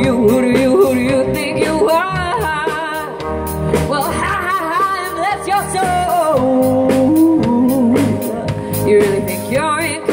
who do you think you are? Well, bless your soul. You really think you're in